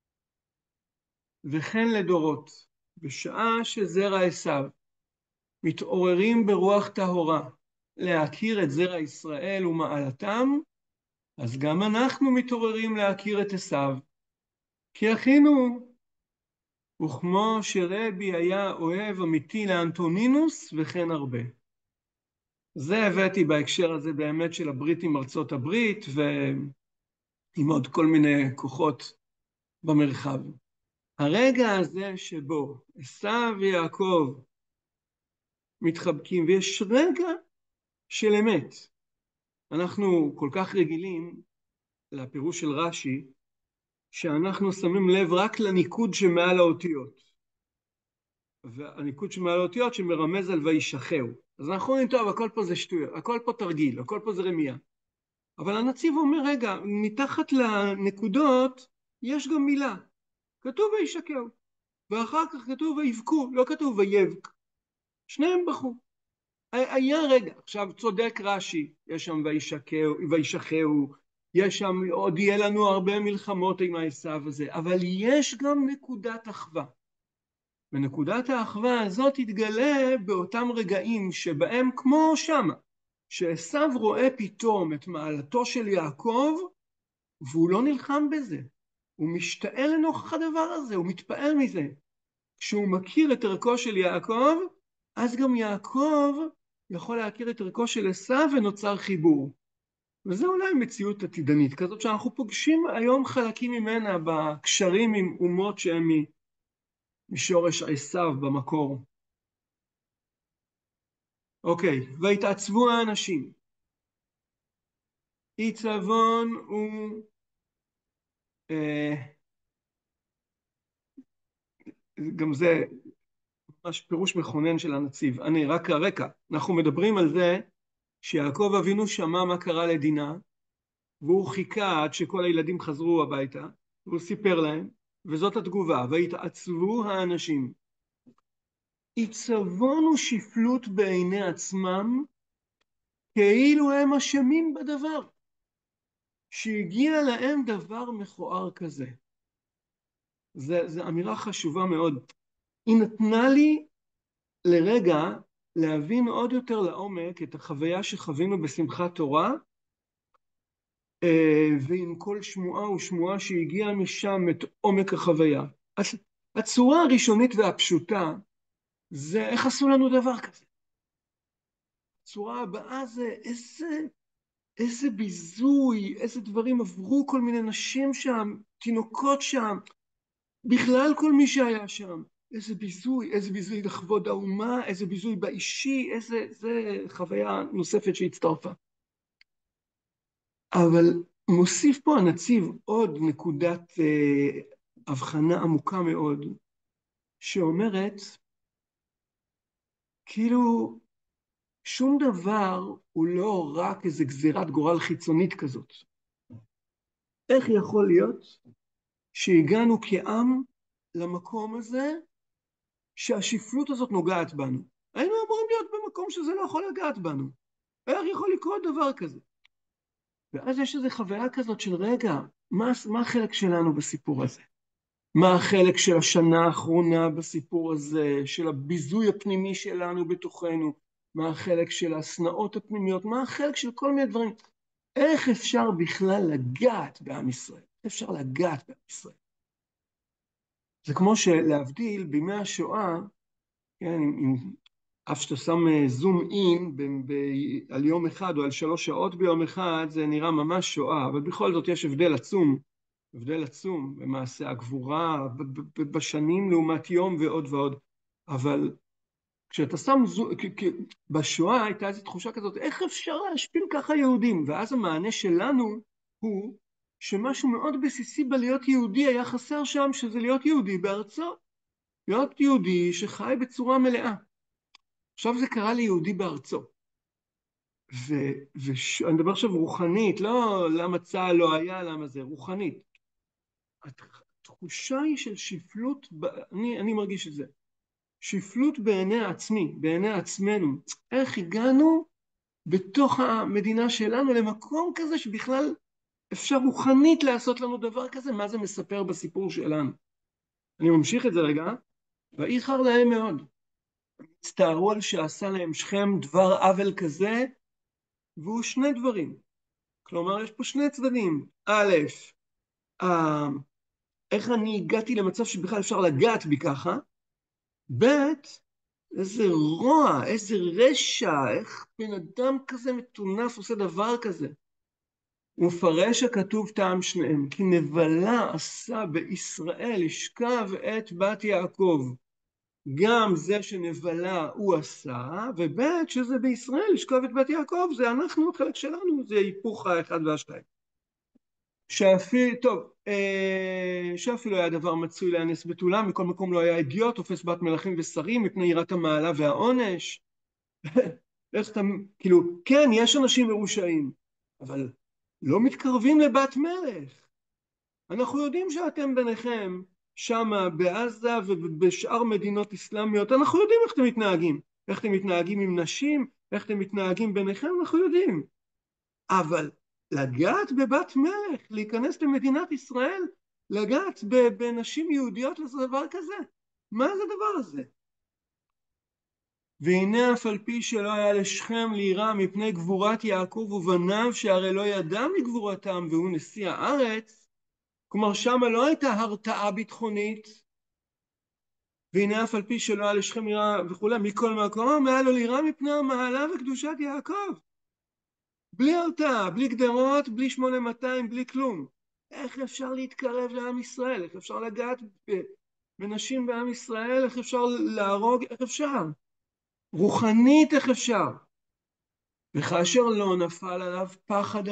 וכן לדורות, בשעה שזרע עשיו מתעוררים ברוח טהורה להכיר את זרע ישראל ומעלתם, אז גם אנחנו מתעוררים להכיר את עשיו, כי אחינו. וכמו שרבי היה אוהב אמיתי לאנטונינוס וכן הרבה. זה הבאתי בהקשר הזה באמת של הברית עם ארצות הברית ועם עוד כל מיני כוחות במרחב. הרגע הזה שבו עשיו ויעקב מתחבקים, ויש רגע של אמת. אנחנו כל כך רגילים לפירוש של רש"י, שאנחנו שמים לב רק לניקוד שמעל האותיות. והניקוד שמעל האותיות שמרמז על וישחהו. אז אנחנו אומרים, טוב, הכל פה זה שטויות, הכל פה תרגיל, הכל פה זה רמייה. אבל הנציב אומר, רגע, מתחת לנקודות יש גם מילה. כתוב וישקהו, ואחר כך כתוב ויבכו, לא כתוב ויבק. שניהם בכו. היה רגע, עכשיו צודק רש"י, יש שם וישקהו, יש שם עוד יהיה לנו הרבה מלחמות עם עשיו הזה, אבל יש גם נקודת אחווה. ונקודת האחווה הזאת תתגלה באותם רגעים שבהם כמו שמה, שעשיו רואה פתאום את מעלתו של יעקב, והוא לא נלחם בזה. הוא משתעל לנוכח הדבר הזה, הוא מתפעל מזה. כשהוא מכיר את ערכו של יעקב, אז גם יעקב יכול להכיר את ערכו של עשיו ונוצר חיבור. וזה אולי מציאות עתידנית כזאת שאנחנו פוגשים היום חלקים ממנה בקשרים עם אומות שהם משורש עשיו במקור. אוקיי, והתעצבו האנשים. עיצבון הוא גם זה ממש פירוש מכונן של הנציב. אני רק הרקע, אנחנו מדברים על זה שיעקב אבינו שמע מה קרה לדינה, והוא חיכה עד שכל הילדים חזרו הביתה, והוא סיפר להם, וזאת התגובה, והתעצבו האנשים. עיצבון הוא שפלות בעיני עצמם, כאילו הם אשמים בדבר, שהגיע להם דבר מכוער כזה. זו אמירה חשובה מאוד. היא נתנה לי לרגע להבין עוד יותר לעומק את החוויה שחווינו בשמחת תורה, ועם כל שמועה ושמועה שהגיעה משם את עומק החוויה. הצורה הראשונית והפשוטה זה איך עשו לנו דבר כזה. הצורה הבאה זה איזה ביזוי, איזה דברים עברו כל מיני נשים שם, תינוקות שם, בכלל כל מי שהיה שם. איזה ביזוי לכבוד האומה, איזה ביזוי באישי, זה חוויה נוספת שהצטרפה. אבל מוסיף פה הנציב עוד נקודת הבחנה עמוקה מאוד, שאומרת, כאילו, שום דבר הוא לא רק איזה גזירת גורל חיצונית כזאת. איך יכול להיות שהגענו כעם למקום הזה, שהשפלות הזאת נוגעת בנו? היינו אמורים להיות במקום שזה לא יכול לגעת בנו. איך יכול לקרות דבר כזה? ואז יש איזו חוויה כזאת של רגע, מה החלק שלנו בסיפור הזה? מה החלק של השנה האחרונה בסיפור הזה, של הביזוי הפנימי שלנו בתוכנו? מה החלק של הסנאות הפנימיות? מה החלק של כל מיני דברים? איך אפשר בכלל לגעת בעם ישראל? איך אפשר לגעת בעם ישראל? זה כמו שלהבדיל בימי השואה, כן, אף שאתה שם זום אין על יום אחד או על 3 שעות ביום אחד, זה נראה ממש שואה, אבל בכל זאת יש הבדל עצום במעשה הגבורה בשנים לעומת יום ועוד ועוד. אבל כשאתה שם בשואה הייתה איזו תחושה כזאת, איך אפשר להשפיל ככה יהודים? ואז המענה שלנו הוא שמשהו מאוד בסיסי בלהיות יהודי היה חסר שם, שזה להיות יהודי בארצו. להיות יהודי שחי בצורה מלאה. עכשיו זה קרה ליהודי בארצו. ואני מדבר עכשיו רוחנית, לא למה צה"ל לא היה, למה זה, רוחנית. התחושה היא של שפלות, אני מרגיש את זה. שפלות בעיני עצמי, בעיני עצמנו. איך הגענו בתוך המדינה שלנו למקום כזה שבכלל אפשר רוחנית לעשות לנו דבר כזה? מה זה מספר בסיפור שלנו? אני ממשיך את זה רגע. ואיחר להם מאוד. הצטערו על שעשה להם שכם דבר עוול כזה, והוא 2 דברים. כלומר, יש פה 2 צדדים. א', איך אני הגעתי למצב שבכלל אפשר לגעת בי ככה, ב', איזה רוע, איזה רשע, איך בן אדם כזה מטונף עושה דבר כזה. ומפרש הכתוב טעם שניהם, כי נבלה עשה בישראל לשכב את בת יעקב. גם זה שנבלה הוא עשה, וב' שזה בישראל לשכב את בת יעקב, זה אנחנו, החלק שלנו, זה היפוך האחד והשתיים. שאפילו היה דבר מצוי להנס בתולה, מכל מקום לא היה אידיוט, תופס בת מלכים ושרים, מפני יראת המעלה והעונש. איך אתה, כאילו, כן, יש אנשים מרושעים, אבל לא מתקרבים לבת מלך. אנחנו יודעים שאתם ביניכם, שמה בעזה ובשאר מדינות אסלאמיות, אנחנו יודעים איך אתם מתנהגים. איך אתם מתנהגים עם נשים, איך אתם מתנהגים ביניכם, אנחנו יודעים. אבל לגעת בבת מלך, להיכנס למדינת ישראל, לגעת בנשים יהודיות לעשות דבר כזה, מה זה הדבר הזה? והנה אף על פי שלא היה לשכם לירא מפני גבורת יעקב ובניו, שהרי לא ידע מגבורתם והוא נשיא הארץ, כלומר שמה לא הייתה הרתעה ביטחונית, והנה אף על פי שלא היה לשכם לירא וכולי, מכל מקום היה לו לירא מפני המעלה וקדושת יעקב. בלי הרתעה, בלי גדרות, בלי 8200, בלי כלום. איך אפשר להתקרב לעם ישראל? איך אפשר לגעת בנשים בעם ישראל? איך אפשר להרוג? איך אפשר? רוחנית איך אפשר? וכאשר לא נפל עליו פחד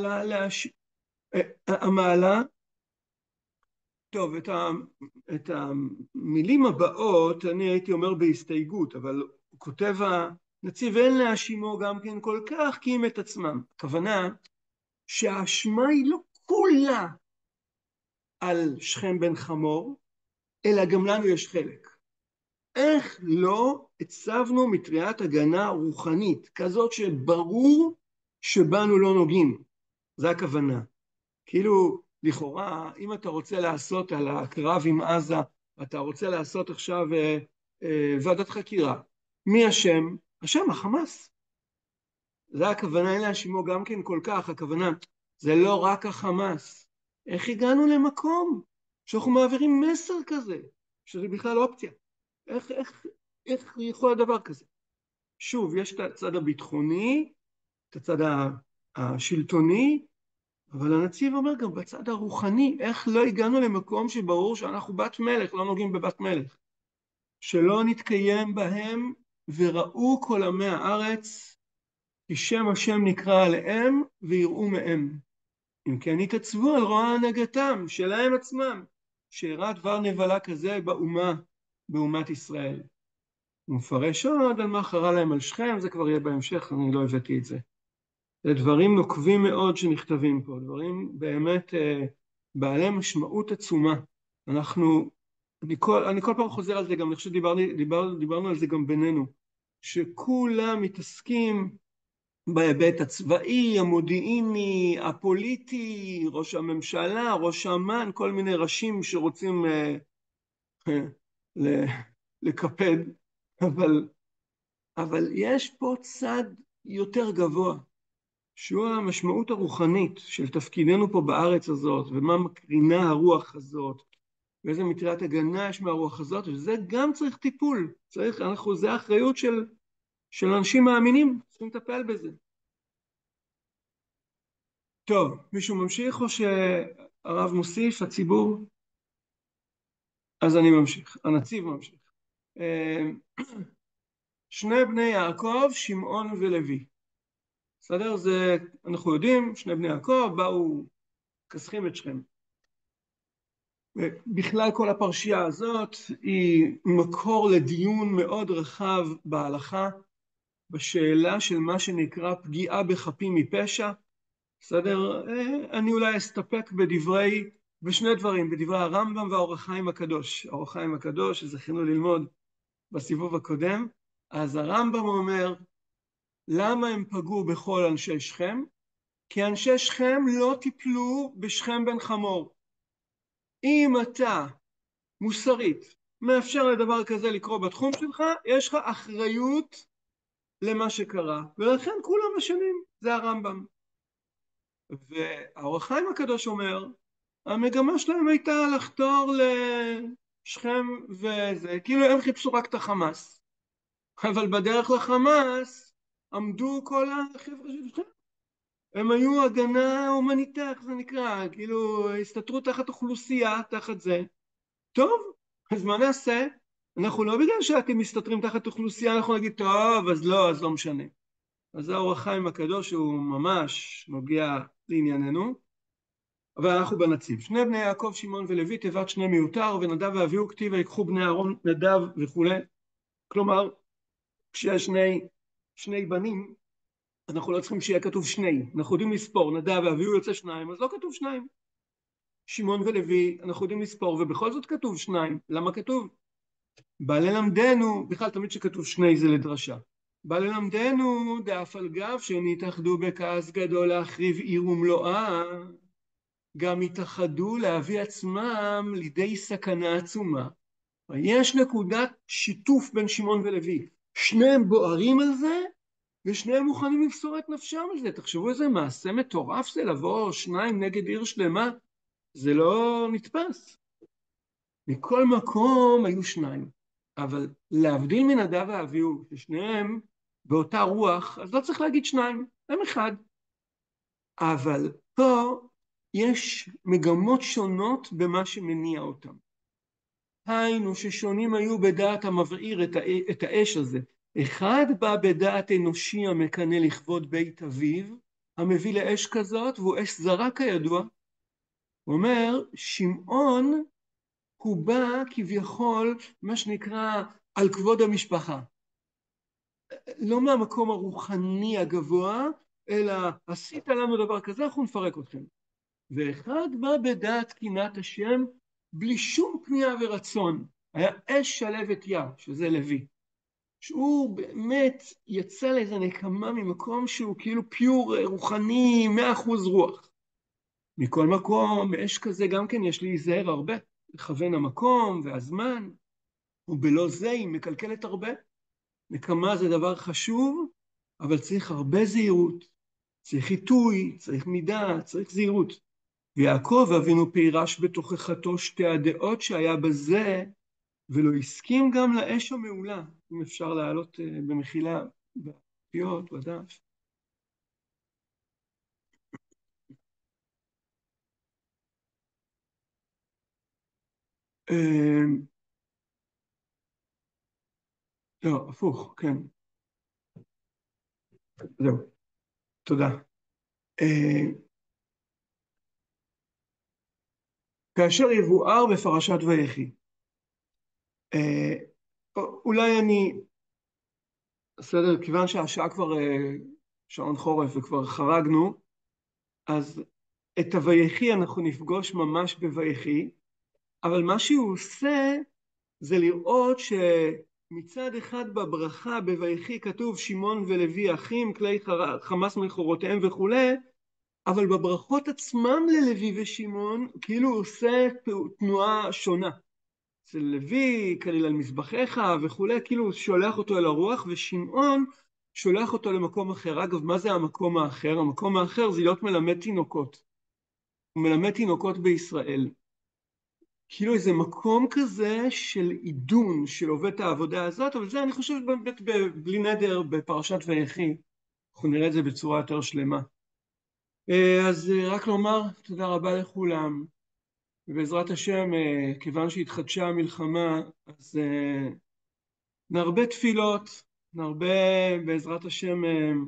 המעלה, טוב, את המילים הבאות אני הייתי אומר בהסתייגות, אבל הוא כותב הנציב, אין להאשימו גם כן כל כך כי אם את עצמם. הכוונה שהאשמה היא לא כולה על שכם בן חמור, אלא גם לנו יש חלק. איך לא הצבנו מטריית הגנה רוחנית, כזאת שברור שבנו לא נוגעים. זה הכוונה. כאילו, לכאורה, אם אתה רוצה לעשות על הקרב עם עזה, אתה רוצה לעשות עכשיו ועדת חקירה. מי אשם? אשם החמאס. זה הכוונה, אין להאשימו גם כן כל כך, הכוונה, זה לא רק החמאס. איך הגענו למקום שאנחנו מעבירים מסר כזה, שזה בכלל אופציה? איך יכול הדבר כזה? שוב, יש את הצד הביטחוני, את הצד השלטוני, אבל הנציב אומר גם בצד הרוחני, איך לא הגענו למקום שברור שאנחנו בת מלך, לא נוגעים בבת מלך, שלא נתקיים בהם וראו כל עמי הארץ, כי שם השם נקרא עליהם ויראו מהם. אם כן יתעצבו על רוע הנהגתם שלהם עצמם, שאירע דבר נבלה כזה באומת ישראל. הוא מפרש עוד על מה חרה להם על שכם, זה כבר יהיה בהמשך, אני לא הבאתי את זה. זה דברים נוקבים מאוד שנכתבים פה, דברים באמת בעלי משמעות עצומה. אני כל פעם חוזר על זה, גם אני חושב דיברנו על זה גם בינינו, שכולם מתעסקים בהיבט הצבאי, המודיעיני, הפוליטי, ראש הממשלה, ראש אמ"ן, כל מיני ראשים שרוצים לקפד, אבל יש פה צד יותר גבוה, שהוא המשמעות הרוחנית של תפקידנו פה בארץ הזאת, ומה מקרינה הרוח הזאת, ואיזה מטריית הגנה יש מהרוח הזאת, וזה גם צריך טיפול, זה האחריות של אנשים מאמינים, צריכים לטפל בזה. טוב, מישהו ממשיך או שהרב מוסיף, הציבור? אז אני ממשיך, הנציב ממשיך. שני בני יעקב, שמעון ולוי. בסדר? זה, אנחנו יודעים, שני בני יעקב באו, כסחים את שכם. בכלל כל הפרשייה הזאת היא מקור לדיון מאוד רחב בהלכה, בשאלה של מה שנקרא פגיעה בחפים מפשע. בסדר? אני אולי אסתפק בשני דברים, בדברי הרמב"ם והאור החיים הקדוש. האור החיים הקדוש, שזכינו ללמוד בסיבוב הקודם, אז הרמב"ם אומר, למה הם פגעו בכל אנשי שכם? כי אנשי שכם לא טיפלו בשכם בן חמור. אם אתה מוסרית מאפשר לדבר כזה לקרות בתחום שלך, יש לך אחריות למה שקרה, ולכן כולם אשמים, זה הרמב"ם. והאור החיים הקדוש אומר, המגמה שלהם הייתה לחתור לשכם וזה, כאילו הם חיפשו רק את החמאס, אבל בדרך לחמאס עמדו כל החבר'ה של שכם. הם היו הגנה הומניטרית, איך זה נקרא, כאילו הסתתרו תחת אוכלוסייה, תחת זה. טוב, אז מה נעשה? אנחנו לא בגלל שאתם מסתתרים תחת אוכלוסייה, אנחנו נגיד, טוב, אז לא משנה. אז האור החיים הקדוש הוא ממש נוגע לענייננו, אבל אנחנו בנציב. שני בני יעקב, שמעון ולוי, תיבת שני מיותר, ונדב ואביהו כתיב ויקחו בני אהרון נדב וכו'. כלומר, כשיש שני בנים, אנחנו לא צריכים שיהיה כתוב שני. אנחנו יודעים לספור, נדב ואביהו יוצא שניים, אז לא כתוב שניים. שמעון ולוי, אנחנו יודעים לספור, ובכל זאת כתוב שניים. למה כתוב? בא ללמדנו, בכלל תמיד שכתוב שני זה לדרשה. בא ללמדנו דאף על גב שנתאחדו בכעס גדול להחריב עיר ומלואה, גם התאחדו להביא עצמם לידי סכנה עצומה. יש נקודת שיתוף בין שמעון ולוי. שניהם בוערים על זה, ושניהם מוכנים לפסור את נפשם על זה. תחשבו איזה מעשה מטורף זה לבוא שניים נגד עיר שלמה. זה לא נתפס. מכל מקום היו שניים. אבל להבדיל מנדב ואביהו, ששניהם באותה רוח, אז לא צריך להגיד שניים, הם אחד. אבל פה יש מגמות שונות במה שמניע אותם. היינו ששונים היו בדעת המבעיר את האש הזה. אחד בא בדעת אנושי המקנה לכבוד בית אביו, המביא לאש כזאת, והוא אש זרה כידוע. הוא אומר, שמעון הוא בא כביכול, מה שנקרא, על כבוד המשפחה. לא מהמקום הרוחני הגבוה, אלא עשית לנו דבר כזה, אנחנו נפרק אתכם. ואחד בא בדעת קנאת השם, בלי שום פנייה ורצון. היה אש שלהבת יה, שזה לוי. שהוא באמת יצא לאיזה נקמה ממקום שהוא כאילו פיור רוחני, 100% רוח. מכל מקום, אש כזה גם כן יש להיזהר הרבה. לכוון המקום והזמן, ובלא זה היא מקלקלת הרבה. נקמה זה דבר חשוב, אבל צריך הרבה זהירות. צריך חיטוי, צריך מידה, צריך זהירות. ויעקב אבינו פירש בתוכחתו שתי הדעות שהיה בזה, ולא הסכים גם לאש המעולה, אם אפשר להעלות במחילה בפיות, בדף. לא, הפוך, כן. זהו, תודה. כאשר יבואר בפרשת ויחי. אולי אני, בסדר, כיוון שהשעה כבר שעון חורף וכבר חרגנו, אז את הויחי אנחנו נפגוש ממש בויחי, אבל מה שהוא עושה זה לראות שמצד אחד בברכה בויחי כתוב שמעון ולוי אחים, כלי חמס מכורותיהם וכולי, אבל בברכות עצמם ללוי ושמעון כאילו הוא עושה תנועה שונה. אצל לוי, כליל על מזבחיך וכולי, כאילו הוא שולח אותו אל הרוח, ושמעון שולח אותו למקום אחר. אגב, מה זה המקום האחר? המקום האחר זה להיות מלמד תינוקות. הוא מלמד תינוקות בישראל. כאילו איזה מקום כזה של עידון של עובד העבודה הזאת, אבל זה אני חושב באמת בלי נדר בפרשת ויחי. אנחנו נראה את זה בצורה יותר שלמה. אז רק לומר תודה רבה לכולם. ובעזרת השם, כיוון שהתחדשה המלחמה, אז נרבה תפילות, נרבה בעזרת השם,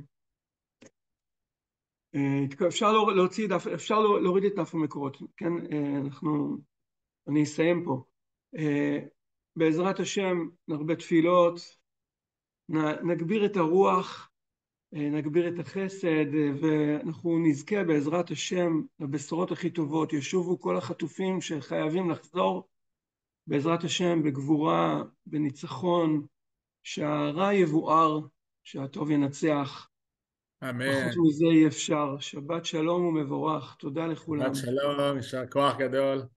אפשר להוציא דף, אפשר להוריד את דף המקורות, כן? אני אסיים פה. בעזרת השם, נרבה תפילות, נגביר את הרוח, נגביר את החסד, ואנחנו נזכה בעזרת השם לבשורות הכי טובות. ישובו כל החטופים שחייבים לחזור, בעזרת השם, בגבורה, בניצחון, שהרע יבואר, שהטוב ינצח. אמן. וחוץ מזה אי אפשר. שבת שלום ומבורך. תודה לכולם. שבת שלום, יישר כוח גדול.